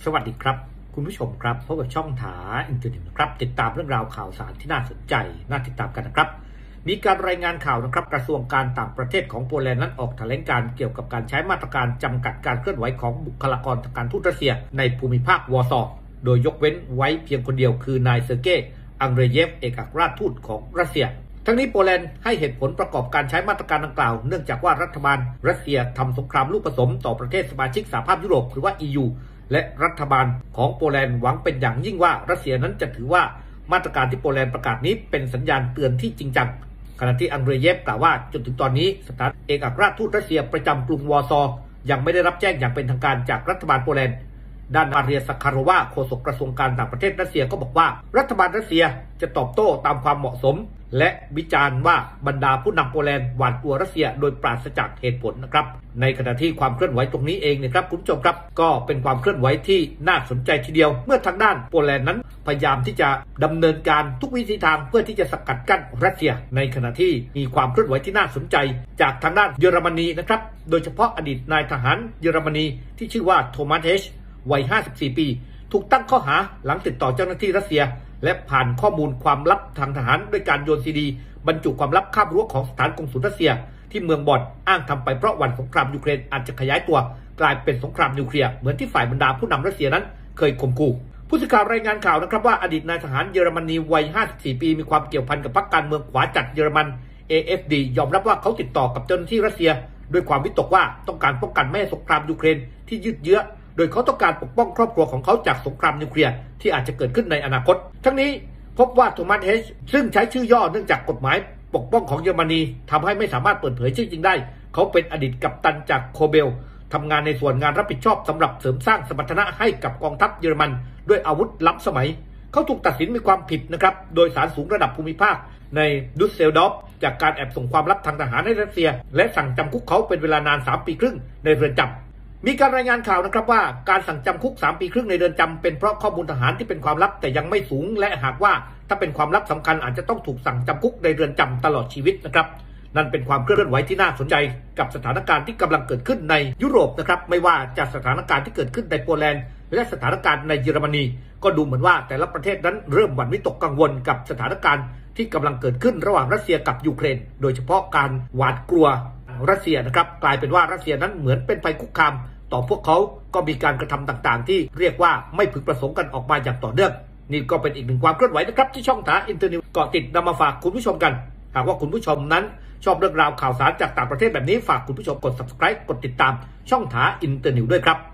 สวัสดีครับคุณผู้ชมครับพบกับช่องถาอินเทอร์เน็ตนะครับติดตามเรื่องราวข่าวสารที่น่าสนใจน่าติดตามกันนะครับมีการรายงานข่าวนะครับกระทรวงการต่างประเทศของโปแลนด์นั้นออกแถลงการเกี่ยวกับการใช้มาตรการจำกัดการเคลื่อนไหวของบุคลากรทางการทูตรัสเซียในภูมิภาควอร์ซอโดยยกเว้นไว้เพียงคนเดียวคือนายเซอร์เกย์อังเดรเยฟเอกอัครราชทูตของรัสเซียทั้งนี้โปแลนด์ให้เหตุผลประกอบการใช้มาตรการดังกล่าวเนื่องจากว่ารัฐบาลรัสเซียทำสงครามลูกผสมต่อประเทศสมาชิกสหภาพยุโรปหรือว่า EU และรัฐบาลของโปแลนด์หวังเป็นอย่างยิ่งว่ารัสเซียนั้นจะถือว่ามาตรการที่โปแลนด์ประกาศนี้เป็นสัญญาณเตือนที่จริงจังขณะที่อังเดรเยฟกล่าวว่าจนถึงตอนนี้สถานเอกอัครราชทูตรัสเซียประจำกรุงวอร์ซอยังไม่ได้รับแจ้งอย่างเป็นทางการจากรัฐบาลโปแลนด์ด้านมาเรียสักคารวาโฆษกกระทรวงการต่างประเทศรัสเซียก็บอกว่ารัฐบาลรัสเซียจะตอบโต้ตามความเหมาะสมและวิจารณ์ว่าบรรดาผู้นำโปแลนด์หวาดกลัวรัสเซียโดยปราศจากเหตุผลนะครับในขณะที่ความเคลื่อนไหวตรงนี้เองเนี่ยครับคุณผู้ชมครับก็เป็นความเคลื่อนไหวที่น่าสนใจทีเดียวเมื่อทางด้านโปแลนด์นั้นพยายามที่จะดำเนินการทุกวิธีทางเพื่อที่จะสกัดกั้นรัสเซียในขณะที่มีความเคลื่อนไหวที่น่าสนใจจากทางด้านเยอรมนีนะครับโดยเฉพาะอดีตนายทหารเยอรมนีที่ชื่อว่าโทมัสเฮชวัย54 ปีถูกตั้งข้อหาหลังติดต่อเจ้าหน้าที่รัสเซียและผ่านข้อมูลความลับทางทหารด้วยการโยนซีดีบรรจุความลับข้ามรั้วของสถานกงสุลรัสเซียที่เมืองบอนอ้างทำไปเพราะวันสงครามยูเครนอาจจะขยายตัวกลายเป็นสงครามนิวเคลียร์เหมือนที่ฝ่ายบรรดาผู้นำรัสเซียนั้นเคยข่มขู่ผู้สื่อข่าวรายงานข่าวนะครับว่าอดีตนายทหารเยอรมนีวัย54 ปีมีความเกี่ยวพันกับพรรคการเมืองขวาจัดเยอรมัน AFD ยอมรับว่าเขาติดต่อกับเจ้าหน้าที่รัสเซียด้วยความวิตกว่าต้องการป้องกันไม่ให้สงครามยูเครนที่ยืดเยื้อโดยเขาต้องการปกป้องครอบครัวของเขาจากสงครามนิวเคลียร์ที่อาจจะเกิดขึ้นในอนาคตทั้งนี้พบว่าโทมัสเฮชซึ่งใช้ชื่อย่อเนื่องจากกฎหมายปกป้องของเยอรมนีทำให้ไม่สามารถเปิดเผยชื่อจริงได้เขาเป็นอดีตกัปตันจากโคเบลทำงานในส่วนงานรับผิดชอบสำหรับเสริมสร้างสมรรถนะให้กับกองทัพเยอรมันด้วยอาวุธล้ำสมัยเขาถูกตัดสินมีความผิดนะครับโดยศาลสูงระดับภูมิภาคในดุสเซลดอร์ฟจากการแอบส่งความลับทางทหารให้รัสเซียและสั่งจำคุกเขาเป็นเวลานาน3 ปีครึ่งในเรือนจำมีการรายงานข่าวนะครับว่าการสั่งจำคุก3 ปีครึ่งในเรือนจำเป็นเพราะข้อมูลทหารที่เป็นความลับแต่ยังไม่สูงและหากว่าถ้าเป็นความลับสำคัญอาจจะต้องถูกสั่งจำคุกในเรือนจำตลอดชีวิตนะครับนั่นเป็นความเคลื่อนไหวที่น่าสนใจกับสถานการณ์ที่กำลังเกิดขึ้นในยุโรปนะครับไม่ว่าจะสถานการณ์ที่เกิดขึ้นในโปแลนด์และสถานการณ์ในเยอรมนีก็ดูเหมือนว่าแต่ละประเทศนั้นเริ่มหวั่นวิตกกังวลกับสถานการณ์ที่กำลังเกิดขึ้นระหว่างรัสเซียกับยูเครนโดยเฉพาะการหวาดกลัวรัสเซียนะครับกลายเป็นว่ารัสเซียนั้นเหมือนเป็นภัยคุกคามต่อพวกเขาก็มีการกระทำต่างๆที่เรียกว่าไม่พึงประสงค์กันออกมาอย่างต่อเนื่องนี่ก็เป็นอีกหนึ่งความเคลื่อนไหวนะครับที่ช่องถาอินเทอร์เน็ตเกาะติดนำมาฝากคุณผู้ชมกันหากว่าคุณผู้ชมนั้นชอบเรื่องราวข่าวสารจากต่างประเทศแบบนี้ฝากคุณผู้ชมกด subscribe กดติดตามช่องถาอินเทอร์เน็ตด้วยครับ